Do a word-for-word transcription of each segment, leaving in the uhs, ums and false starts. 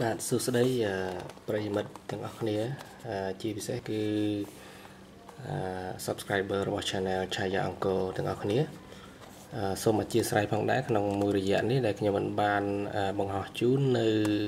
បាទសួស្តីប្រិយមិត្តទាំងអស់គ្នាជាពិសេសគឺ subscriber របស់ channel Chhaya Angkor ទាំងអស់គ្នាសូមអធិស្ឋានផងដែរក្នុងមួយរយៈនេះដែលខ្ញុំបានបង្ហោះជូននៅ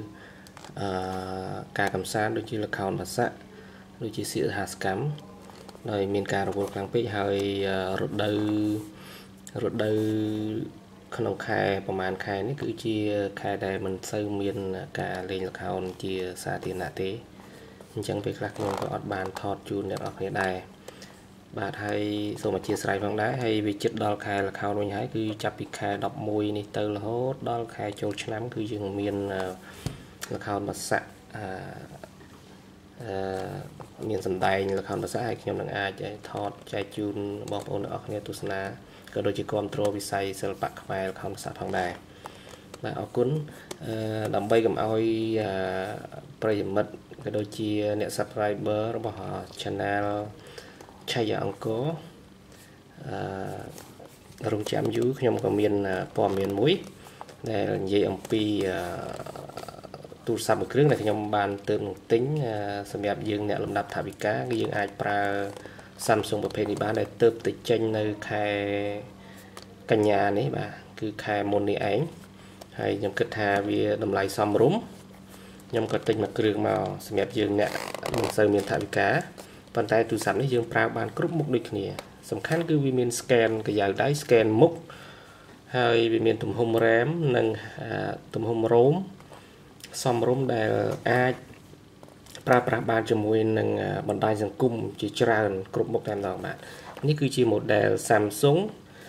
ការកំសាន្តដូចជាល្ខោនបាសាក់ដូចជាសៀកសហសកម្មដោយមានការរវល់ខ្លាំងពេកហើយរដូវរដូវក្នុងខែប្រហែលខែនេះគឺជាខែដែលមិនសូវមានការលេងល្ខោនជាសាធារណៈទេអញ្ចឹងពេលខ្លះខ្ញុំក៏អត់បានថតជូនអ្នកនរគ្នាដែរបាទហើយសូមអធិស្ឋានផងដែរហើយវាជិតដល់ខែល្ខោនវិញហើយគឺចាប់ពីខែដប់មួយនេះទៅរហូតដល់ខែចូលឆ្នាំគឺយើងមានល្ខោនបាសាក់អឺមានសម្ដែងល្ខោនបាសាក់ហើយខ្ញុំនឹងអាចថតចែកជូនបងប្អូនអ្នកនរគ្នាទស្សនាក៏ដូចជាគ្រប់គ្រងវិស័យសិល្បៈខ្មែរល្ខោនបាសាក់ផងដែរបាទអរគុណដើម្បីកុំឲ្យប្រិយមិត្តក៏ដូចជាអ្នក subscriber របស់ channel Chhaya Angkor អឺរងចាំយូរខ្ញុំក៏មានព័ត៌មានមួយដែលនិយាយអំពីទូរស័ព្ទមួយគ្រឿងដែលខ្ញុំបានទើបនឹងទិញសម្រាប់យើងអ្នកលំដាប់ថវិកាគឺយើងអាចប្រើ SUMSUNG ប្រភេទនេះបានដែលទើបតែចេញនៅខែកញ្ញានេះបាទគឺខែមុននេះឯងហើយខ្ញុំគិតថាវាតម្លៃសមរម្យខ្ញុំក៏ទិញមួយគ្រឿងមកសម្រាប់យើងអ្នកមិនសូវមានថវិកាប៉ុន្តែទូរស័ព្ទនេះយើងប្រើបានគ្រប់មុខដូចគ្នាសំខាន់គឺវាមាន scan កាយដៃ scan មុខហើយវាមានទំហំ RAM និងទំហំ ROM សមរម្យដែលអាចប្រើប្រាស់បានជាមួយនឹងបណ្ដាញសង្គមជាច្រើនគ្រប់មុខតែម្ដងបាទនេះគឺជា model Samsung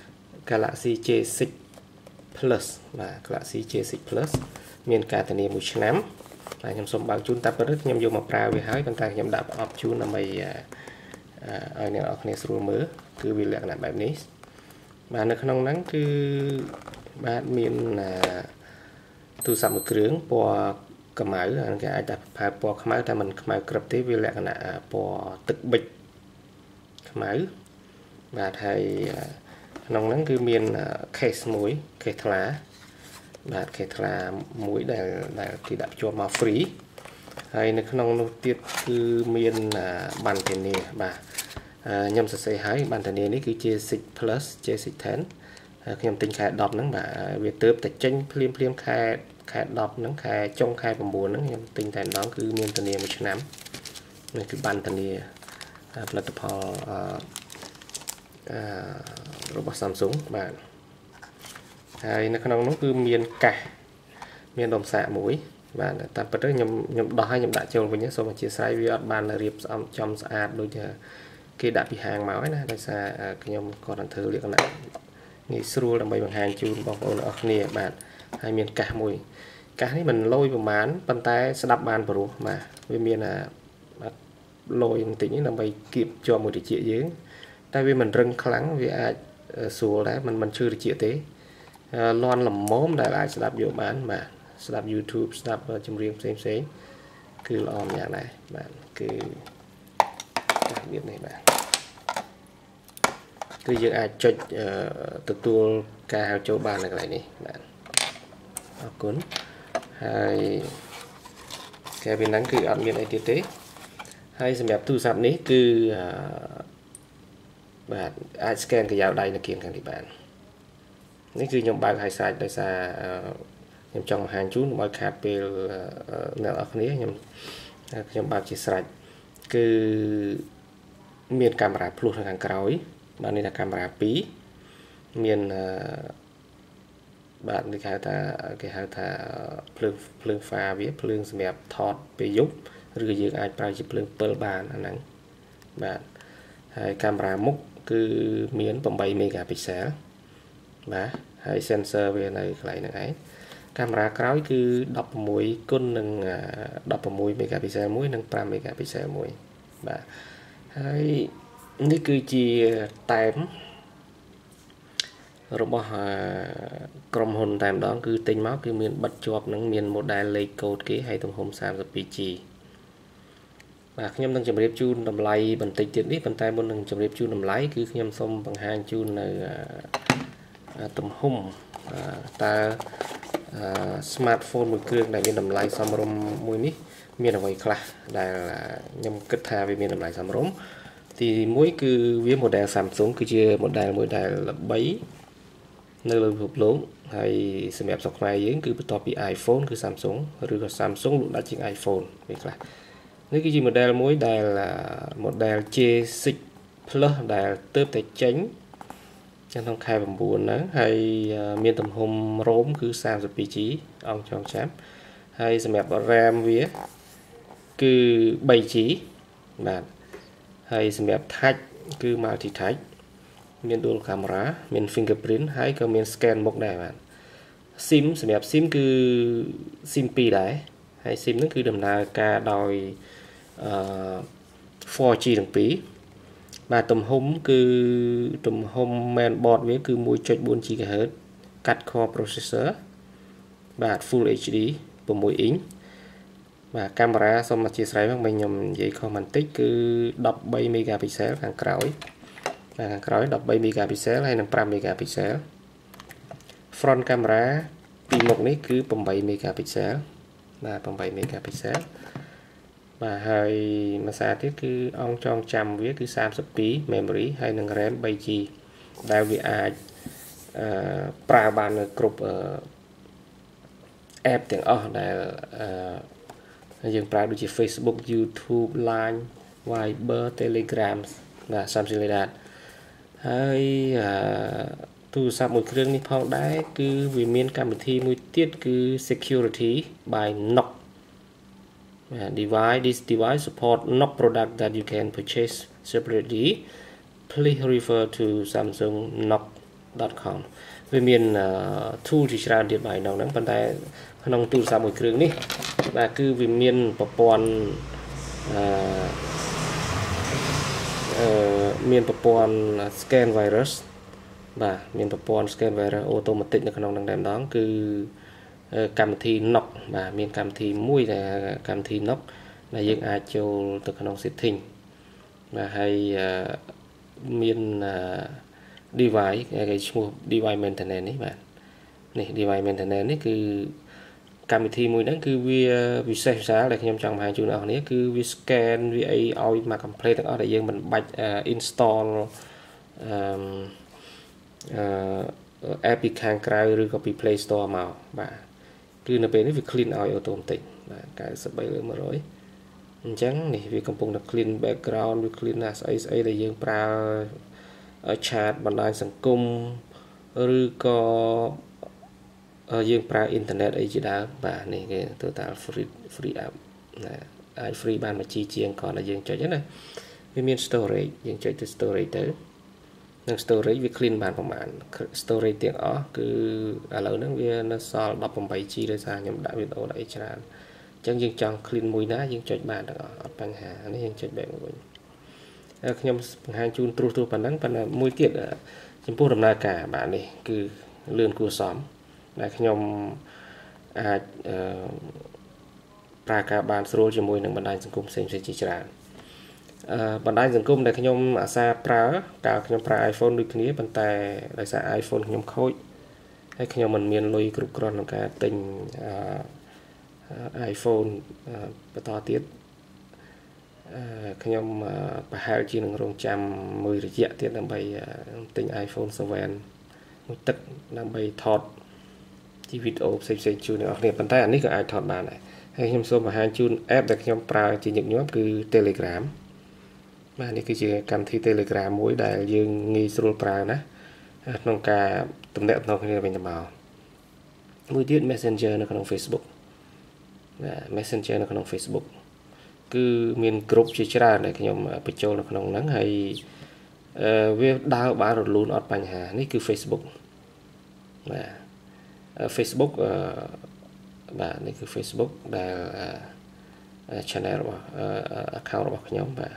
Galaxy เจ ซิก Plus បាទ Galaxy เจ ซิก Plus មានការធានាមួយឆ្នាំហើយខ្ញុំសូមបើកជូនតែប៉ុណ្្នឹងខ្ញុំយកមកប្រើវាហើយប៉ុន្តែខ្ញុំដាក់ប្រអប់ជូនដើម្បីឲ្យអ្នកនរគ្នាស្រួលមើលគឺវាលក្ខណៈបែបនេះបាទនៅក្នុងហ្នឹងគឺបាទមានទូរស័ព្ទមួយគ្រឿងពណ៌ខ្មៅគេអាចតែប្រើពណ៌ខ្មៅតែមិនខ្មៅក្រឹបទេវាលក្ខណៈពណ៌ទឹកប៊ិចខ្មៅបាទហើយក្នុងហ្នឹងគឺមាន case មួយ case ថ្លាបាទ case ថ្លាមួយដែលដែលគេដាក់ភ្ជាប់មក free ហើយនៅក្នុងនោះទៀតគឺមានបានធានាបាទខ្ញុំសរសេរឲ្យបានធានានេះគឺ เจ ซิก Plus เจ ซิก 10ខ្ញុំទិញខែដប់ហ្នឹងបាទវាទើបតែចេញភ្លាមភ្លាមខែខែដប់ហ្នឹងខែចុងខែ៩ហ្នឹងខ្ញុំទិញតែម្ដងគឺមានធានាមួយឆ្នាំនេះគឺបានធានាផលិតផលអឺរបស់ Samsung បាទហើយនៅក្នុងនោះគឺមានកាសមានដុំសាកមួយបាទតាមពិតទៅខ្ញុំខ្ញុំដោះឲ្យខ្ញុំដាក់ចូលវិញសូមអធិស្ឋានវាអត់បានរៀបស្អំចំស្អាតដូចគេដាក់ពីហាងមកណាដោយសារខ្ញុំគាត់នឹងធ្វើលក្ខណៈងាយស្រួលដើម្បីបង្ហាញជូនបងប្អូនអរគ្នាបាទហើយមានកាសមួយកាសនេះមិនលយប្រមាណប៉ុន្តែស្ដាប់បានព្រោះបាទវាមានបាទលយបន្តិចនេះដើម្បីគៀបជាប់មួយត្រចៀកយើងតែវាមិនរឹងខ្លាំងវាអាចស្រួលដែរมันមិនឈឺត្រចៀកទេលន់ល្មមដែលអាចស្ដាប់យកបានបាទស្ដាប់ YouTube ស្ដាប់ចម្រៀងផ្សេងផ្សេងគឺល្អម្យ៉ាងដែរបាទគឺកាសវានេះបាទគឺយើងអាចចុចទទួលការហៅចូលបាននៅកន្លែងនេះបាទអរគុណហើយគេពីហ្នឹងគឺអត់មានអីទៀតទេហើយសម្រាប់ទូរស័ព្ទនេះគឺបាទអាច scan កាយដៃនៅគៀងខាងនេះបាននេះគឺខ្ញុំបើកឲ្យសាច់ដោយសារខ្ញុំចង់បង្ហាញជូនកុំឲ្យខាតពេលអ្នកនរគ្នាខ្ញុំខ្ញុំបើកជាស្រេចគឺមានកាមេរ៉ាភ្លោះនៅខាងក្រោយបាទនេះថាកាមេរ៉ាពីរមានបាទនេះគេហៅថាគេហៅថាភ្លើងភ្លើងហ្វាវាភ្លើងសម្រាប់ថតពេលយប់ឬក៏យើងអាចប្រើជាភ្លើងពិលបានអាហ្នឹងបាទហើយកាមេរ៉ាមុខគឺមានeight មេហ្គាពីក្សែលបាទហើយ sensor វានៅកន្លែងហ្នឹងឯងកាមេរ៉ាក្រោយគឺ16គុណនឹង16មេហ្គាពីក្សែលមួយនិង5មេហ្គាពីក្សែលមួយបាទហើយនេះគឺជាតែមរបស់ក្រុមហ៊ុនតែម្ដងគឺទិញមកគឺមានបិទជាប់នឹងមាន model លេខកូដគេហើយទំហំ 32 ជី បាទខ្ញុំនឹងជម្រាបជូនតម្លៃបន្តិចទៀតនេះប៉ុន្តែមុននឹងជម្រាបជូនតម្លៃគឺខ្ញុំសូមបង្ហាញជូននៅទំហំតើ smartphone មួយគ្រឿងដែលមានតម្លៃសមរម្យមួយនេះមានអ្វីខ្លះដែលខ្ញុំគិតថាវាមានតម្លៃសមរម្យទីមួយគឺវា model Samsung គឺជា model មួយដែលល្បីនៅលើពិភពលោកហើយសម្រាប់ស្រុកខ្មែរយើងគឺបន្ទាប់ពី iPhone គឺ Samsung ឬក៏ Samsung លក់ដាច់ជាង iPhone វាខ្លះនេះគឺជា model មួយដែល model ជេ សិច Plus ដែលទើបតែចេញក្នុងខែ9ហ្នឹងហើយមានទំហំ ROM គឺ 32 ជីប អង្គចងចាំហើយសម្រាប់ RAM វាគឺ 3 ជី បាទហើយសម្រាប់ touch គឺ multi touch មាន dual camera មាន fingerprint ហើយក៏មាន scan មុខដែរបាទ SIM សម្រាប់ SIM គឺ SIM ពីរដែរហើយ SIM ហ្នឹងគឺដំណើរការដោយអឺ four G ទាំងពីរបាទទំហំគឺទំហំ main board វាគឺ one point four gigahertz កាត់ core processor បាទ full H D six inch បាទកាមេរ៉ាសូមអធិស្ឋានមកមិញខ្ញុំនិយាយខុសបន្តិចគឺthirteen megapixel ខាងក្រោយបាទខាងក្រោយthirteen megapixel ហើយនិងfive megapixel front camera ពីមុខនេះគឺeight megapixel បាទeight megapixel បាទហើយមួយសារទៀតគឺអង្គចងចាំវាគឺthirty-two memory ហើយនិង RAM three G ដែលវាអាចអឺប្រើបាននៅគ្រប់អឺ app ទាំងអស់ដែលអឺយើងប្រើដូចជា Facebook YouTube Line Viber Telegram បាទ something like that ហើយអឺទូរស័ព្ទមួយគ្រឿងនេះផងដែរគឺវាមានកម្មវិធីមួយទៀតគឺ security by knock device this device support knock product that you can purchase separately please refer to samsung knock dot com វាមាន tool ជាច្រើនទៀតបាទនៅហ្នឹងប៉ុន្តែក្នុងទូរស័ព្ទមួយគ្រឿងនេះបាទគឺវាមានប្រព័ន្ធអឺអឺមានប្រព័ន្ធ scan virus បាទមានប្រព័ន្ធ scan virus automatic នៅក្នុងហ្នឹងតែម្ដងគឺកម្មវិធី knock បាទមានកម្មវិធីមួយដែលកម្មវិធី knock ដែលយើងអាចចូលទៅក្នុង setting បាទហើយមាន device គេឈ្មោះ device maintenance នេះបាទនេះ device maintenance នេះគឺកម្មវិធីមួយហ្នឹងគឺវាពិសេសវិសាលដែលខ្ញុំចង់បង្ហាញជូនអ្នកនរគឺវា scan វាអីឲ្យមក complete ទាំងអស់ដែលយើងមិនបាច់ install អឺអឺ app ពីខាងក្រៅឬក៏ពី Play Store មកបាទគឺនៅពេលនេះវា clean ឲ្យ automatic បាទninety-threeលើone hundredអញ្ចឹងនេះវាកំពុងតែ clean background វា clean ណាស្អីស្អីដែលយើងប្រើ chat បណ្ដាញសង្គមឬក៏យើងប្រើអ៊ីនធឺណិតអីជាដើមបាទនេះគេ total free free app ណាអាច free បានមួយជីជាងគ្រាន់តែយើងចុចណាវាមាន storage យើងចុចទៅ storage ទៅនឹង storage វា clean បានប្រហែល storage ទាំងអស់គឺឥឡូវហ្នឹងវានៅសល់eighteen G ដោយសារខ្ញុំដាក់វីដេអូដាក់អីច្រើនអញ្ចឹងយើងចង់ clean មួយណាយើងចុចបានទាំងអស់អត់បញ្ហានេះយើងចុច back មកវិញខ្ញុំបង្ហាញជូនត្រួសត្រាសប៉ុណ្ណឹងប៉ុន្តែមួយទៀតចំពោះដំណើរការបាទនេះគឺលឿនគួរសមដែលខ្ញុំអាចអឺប្រើការបានស្រួលជាមួយនឹងបណ្ដាញសង្គមផ្សេងៗជាច្រើនអឺបណ្ដាញសង្គមដែលខ្ញុំអាសាប្រើកាលខ្ញុំប្រើ iPhone ដូចគ្នាប៉ុន្តែដោយសារ iPhone ខ្ញុំខូចហើយខ្ញុំមិនមានលុយគ្រប់គ្រាន់ក្នុងការទិញអឺ iPhone បន្តទៀតអឺខ្ញុំប្រហែលជានឹងរងចាំមួយរយៈទៀតដើម្បីទិញ iPhone seven មួយទឹកដើម្បីថតជីវីដេអូផ្សេងៗជូនអ្នកនរគ្នាប៉ុន្តែអានេះក៏អាចថតបានដែរហើយខ្ញុំសូមបង្ហាញជូន app ដែលខ្ញុំប្រើជាញឹកញាប់គឺ Telegram បាទនេះគឺជាកម្មវិធី Telegram មួយដែលយើងងាយស្រួលប្រើណាក្នុងការទំនាក់ទំនងគ្នាវិញទៅមកមួយទៀត Messenger នៅក្នុង Facebook បាទ Messenger នៅក្នុង Facebook គឺមាន group ជាច្រើនដែលខ្ញុំបញ្ចូលនៅក្នុងហ្នឹងហើយអឺវាដើរបានរលូនអត់បញ្ហានេះគឺ Facebook បាទ Facebook អឺបាទនេះគឺ Facebook ដែល channel របស់ account របស់ខ្ញុំបាទ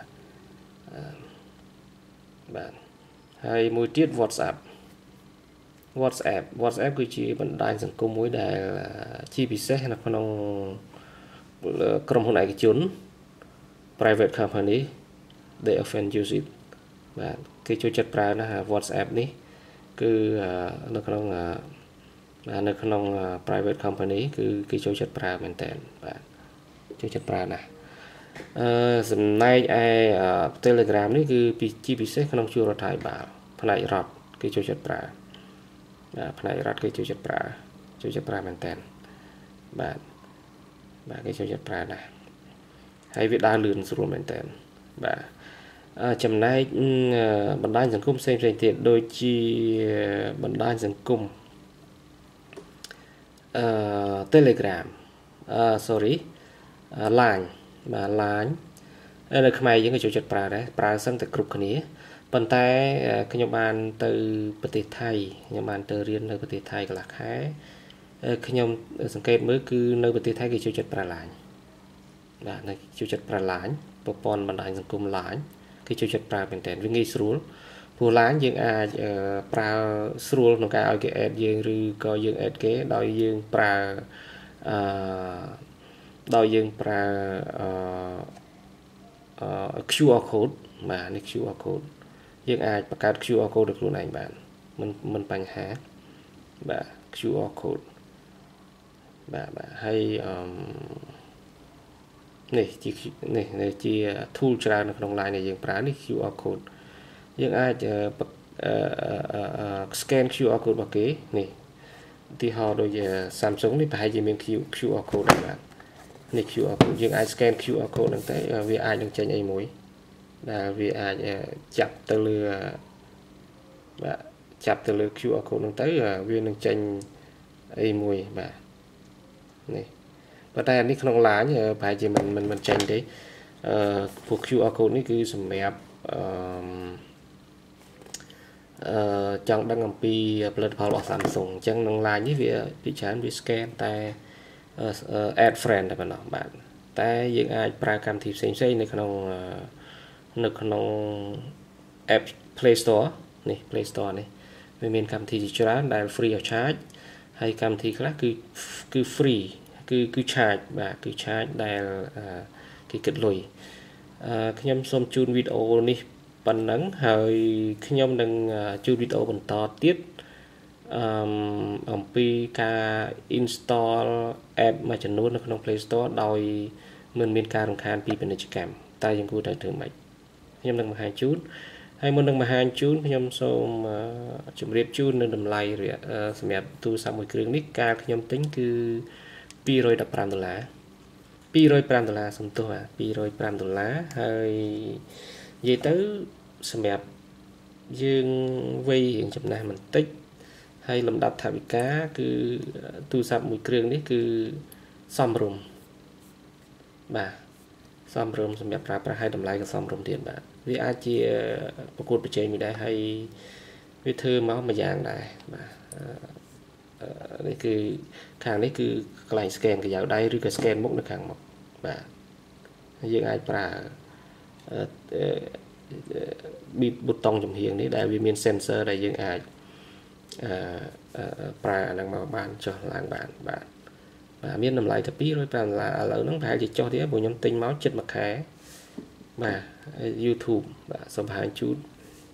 បាទហើយមួយទៀត WhatsApp WhatsApp WhatsApp គឺជាបណ្ដាញសង្គមមួយដែលជាពិសេសនៅក្នុងក្រុមហ៊ុនឯកជន private company they often use it បាទគេចូលចិត្តប្រើណាស់ WhatsApp នេះគឺនៅក្នុងបាទនៅក្នុង private company គឺគេចូលចិត្តប្រើមែនតើបាទចូលចិត្តប្រើណាស់អឺចំណែកឯ Telegram នេះគឺជាពិសេសក្នុងជួររដ្ឋាភិបាលផ្នែករដ្ឋគេចូលចិត្តប្រើបាទផ្នែករដ្ឋគេចូលចិត្តប្រើចូលចិត្តប្រើមែនតើបាទបាទគេចូលចិត្តប្រើណាស់ហើយវាដើរលឿនស្រួលមែនតើបាទចំណែកបណ្ដាញសង្គមផ្សេងៗទៀតដូចជាបណ្ដាញសង្គមអឺ Telegram អឺ sorry Line បាទ Line នៅខ្មែរយើងក៏ចូលចិត្តប្រើដែរប្រើសឹងតែគ្រប់គ្នាប៉ុន្តែខ្ញុំបានទៅប្រទេសថៃខ្ញុំបានទៅរៀននៅប្រទេសថៃកន្លះខែខ្ញុំសង្កេតមើលគឺនៅប្រទេសថៃគេចូលចិត្តប្រើ Line បាទនៅចូលចិត្តប្រើ Line ប្រព័ន្ធបណ្ដាញសង្គម Line គេចូលចិត្តប្រើមែនតើវាងាយស្រួលព្រោះ Line យើងអាចប្រើស្រួលក្នុងការឲ្យគេ add យើងឬក៏យើង add គេដោយយើងប្រើអឺដោយយើងប្រើអឺ Q R code បាទនេះ Q R code យើងអាចបង្កើត Q R code ដោយខ្លួនឯងបានមិនមិនបញ្ហាបាទ Q R code បាទបាទហើយអឺនេះជានេះជា tool ច្រើននៅក្នុង Line ដែលយើងប្រើនេះ Q R code យើងអាច scan Q R code របស់គេនេះឧទាហរណ៍ដូច Samsung នេះប្រហែលជាមាន Q R code ដែរបាទនេះ Q R code យើងអាច scan Q R code ហ្នឹងទៅវាអាចនឹងចេញអីមួយដែលវាអាចចាប់ទៅលើបាទចាប់ទៅលើ Q R code ហ្នឹងទៅវានឹងចេញអីមួយបាទនេះប៉ុន្តែនេះក្នុង Line ប្រហែលជាមិនមិនមិនចេញទេអឺពួក Q R code នេះគឺសម្រាប់អឺអឺចង់ដឹងអំពីផលិតផលរបស់ Samsung អញ្ចឹងក្នុង Line នេះវាពិចារណាវា scan តែ add friend តែប៉ុណ្ណោះបាទតែយើងអាចប្រើកម្មវិធីផ្សេងៗនៅក្នុងនៅក្នុង app Play Store នេះ Play Store នេះវាមានកម្មវិធីជាច្រើនដែល free of charge ហើយកម្មវិធីខ្លះគឺគឺ free គឺគឺ charge បាទគឺ charge ដែលគេគិតលុយអឺខ្ញុំសូមជូនវីដេអូនេះប៉ុណ្ណឹងហើយខ្ញុំនឹងជូនវីដេអូបន្តទៀតអឺអំពីការ install app មួយចំនួននៅក្នុង Play Store ដោយមិនមានការរំខានពីពាណិជ្ជកម្មតែយើងគួរតែធ្វើម៉េចខ្ញុំនឹងបង្ហាញជូនហើយមុននឹងបង្ហាញជូនខ្ញុំសូមជម្រាបជូននៅតម្លៃសម្រាប់ទូរស័ព្ទមួយគ្រឿងនេះការខ្ញុំទិញគឺពីររយដប់ប្រាំដុល្លារពីររយប្រាំដុល្លារសំទោសបាទពីររយប្រាំដុល្លារហើយនិយាយទៅសម្រាប់យើងវ័យរៀងចំណាស់បន្តិចហើយលំដាប់ថវិកាគឺទូរស័ព្ទមួយគ្រឿងនេះគឺសមរម្យបាទសមរម្យសម្រាប់ប្រើប្រាស់ឲ្យតម្លៃក៏សមរម្យទៀតបាទវាអាចជាប្រកួតប្រជែងមួយដែរហើយវាធ្វើមកមួយយ៉ាងដែរបាទនេះគឺខាងនេះគឺកន្លែង scan កញ្ចៅដៃឬក៏ scan មុខនៅខាងមុខបាទយើងអាចប្រើប៊ីប៊ូតុងចំហៀងនេះដែលវាមាន sensor ដែលយើងអាចអឺប្រើអាហ្នឹងមកបានចុះឡើងបានបាទបាទមានតម្លៃតែពីររយប្រាំដុល្លារឥឡូវហ្នឹងប្រហែលជាចុះទៀតព្រោះខ្ញុំទិញមកជិតមួយខែបាទ YouTube បាទសូមបង្ហាញជូន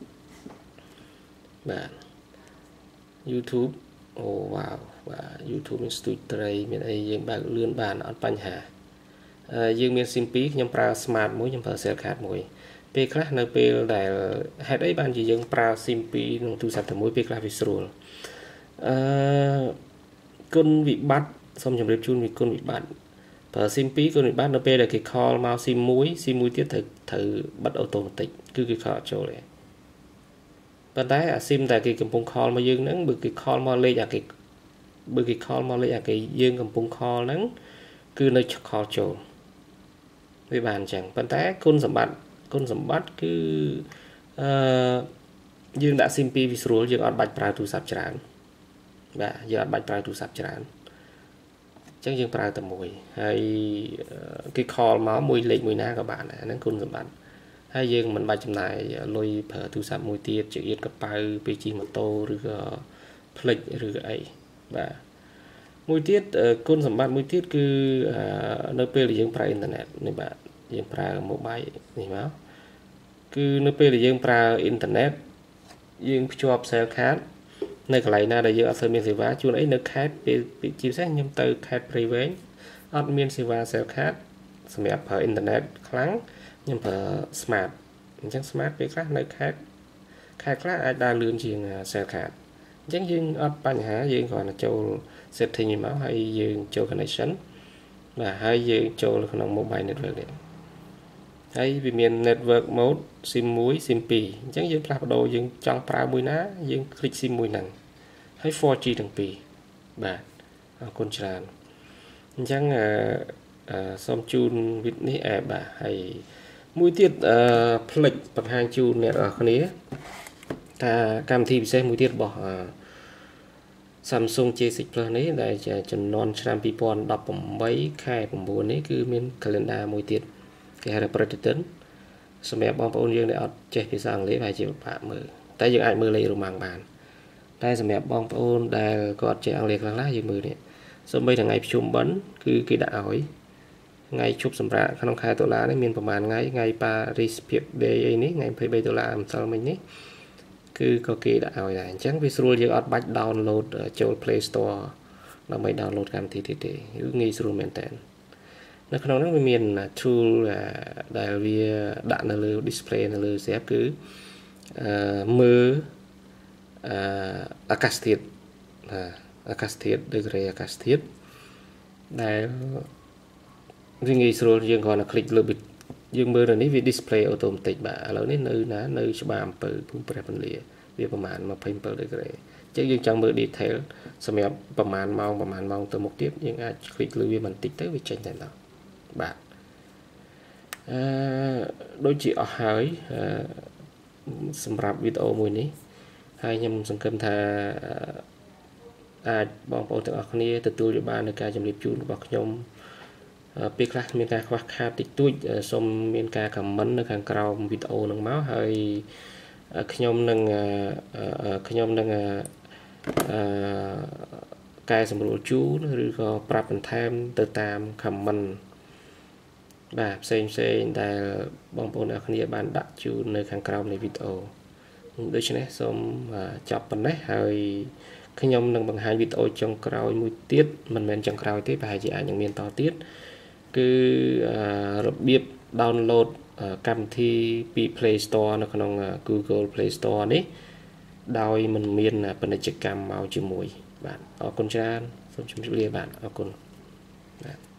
បាទ YouTube អូវ៉ាវបាទ YouTube មានស្ទូចត្រីមានអីយើងបើកលឿនបានអត់បញ្ហាយើងមាន SIM ពីរខ្ញុំប្រើ Smart មួយខ្ញុំប្រើ Cell Card មួយពេលខ្លះនៅពេលដែលហេតុអីបានជាយើងប្រើ SIM ពីរក្នុងទូរស័ព្ទតែមួយពេលខ្លះវាស្រួលអឺគុណវិបត្តិសូមជម្រាបជូនពីគុណវិបត្តិប្រើ SIM ពីរគុណវិបត្តិនៅពេលដែលគេ call មក SIM មួយ SIM មួយទៀតត្រូវត្រូវបិទ automatic គឺគេ call ចូលទេប៉ុន្តែអា SIM ដែលគេកំពុង call មកយើងហ្នឹងបើគេ call មកលេខអាគេបើគេ call មកលេខអាគេយើងកំពុង call ហ្នឹងគឺនៅ call ចូលវាបានអញ្ចឹងប៉ុន្តែគុណសម្បត្តិគុណសម្បត្តិគឺអឺយើងដាក់ SIM ពីរវាស្រួលយើងអត់បាច់ប្រើទូរស័ព្ទច្រើនបាទយើងអត់បាច់ប្រើទូរស័ព្ទច្រើនអញ្ចឹងយើងប្រើតែមួយហើយគេ call មកមួយលេខមួយណាក៏បានដែរហ្នឹងគុណសម្បត្តិហើយយើងមិនបាច់ចំណាយលុយប្រើទូរស័ព្ទមួយទៀតចង្អៀតកប៉ៅពេលជិះម៉ូតូឬក៏ផ្លិចឬក៏អីបាទមួយទៀតគុណសម្បត្តិមួយទៀតគឺនៅពេលដែលយើងប្រើអ៊ីនធឺណិតនេះបាទយើងប្រើ mobile នេះមកគឺនៅពេលដែលយើងប្រើអ៊ីនធឺណិតយើងភ្ជាប់ cell card nơi cái này na để giờ sơn miền sài vá chú ấy nơi khác bị chịu xét nhưng từ khác private ở miền sài vá sẽ khác xem đẹp ở internet kháng nhưng ở smart chẳng smart với khác nơi khác khác khác ai đa lương chuyện sẽ khác chẳng nhưng ởปัญหา dương gọi là châu setting máu hay dương châu connection là hai dương châu là khả mobile network đấy hay vì miền network mode sim muối sim pì chẳng dương plug đồ dương trong pra mũi ná dương click sim mũi nặng hay four G thằng pì bà con tràn chẳng xong chun vịt ní à bà hay mũi tiết plek bậc hai chun này ở con ní ta cam thi sẽ mũi tiết bỏ Samsung chia sẻ plan này để cho non trăm pipon đọc bằng mấy khai bằng bốn này cứ miền calendar mũi tiết cái là predicted xem đẹp bom bông dương để ở chơi phía sang lấy vài triệu bạc mười tại giờ ai mưa lấy rồi màng bàn đây xem đẹp bom bông đây có chơi ăn liệt lăng lá dương mười này xong bây giờ ngày chụp bắn cứ cái đã hỏi ngày chụp sầm rạ khăn khai tổ lá đấy miềnประมาณ ngày ngày Paris Piep Day này ngày phải bay tổ lá làm sao mình nhé cứ có kỳ đã hỏi này chẳng visual giờ ở bách download ở chỗ Play Store là mấy download cảm thì thì thì nghi sử dụng tên nó không nói về miền tool là đại vì đạn là lưu display là lưu xếp cứ mưa acastit acastit được rồi acastit đại vì nghi sử dụng dương còn là click lưu bit dương mưa rồi ní vì display automatic bà lớn đến nơi ná nơi cho bà bự cũng phải phân lìa vìประมาณmà phim bự được rồi chứ dương trong mưa detail xem em ประมาณ mong ประมาณ mong từ một tiếp nhưng ai click lưu vì mình tích tới vì tranh thành nào bạn đôi chị ở hỏi sầm rạp video mùi ní hai nhầm sân cơm thà ai bong bóng từ ở khné từ tôi để ban được ca chấm liệp chú bọc nhom biết là miền ca khoác khát tích túi xong miền ca cầm mấn nó càng cao video nâng máu hơi nhom nâng nhom nâng ca sầm rùa chú rồi có prap and time từ tam cầm mấn bà xem xem đại bong bóng ở khné ban đặt chú nơi càng cao này video đối với xong chọc bên đấy hơi khi nhom nâng bằng hai video trong cao mũi tiết mình men trong cao tiết bài chỉ những miền to tiết cứ biết download cam thi Play Store nó còn Google Play Store đấy đòi mình miền là bên này check cam màu chữ mùi bạn ở con trai xong chúng bạn ở con